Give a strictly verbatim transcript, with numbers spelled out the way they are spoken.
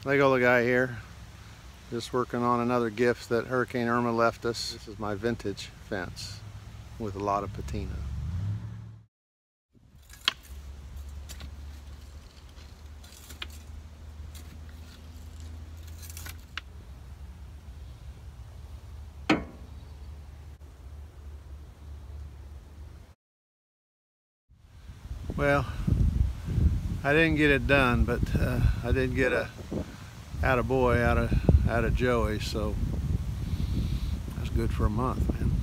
Legola guy here, just working on another gift that Hurricane Irma left us. This is my vintage fence with a lot of patina. Well, I didn't get it done, but uh, I did get a attaboy out of out of Joey, so that's good for a month, man.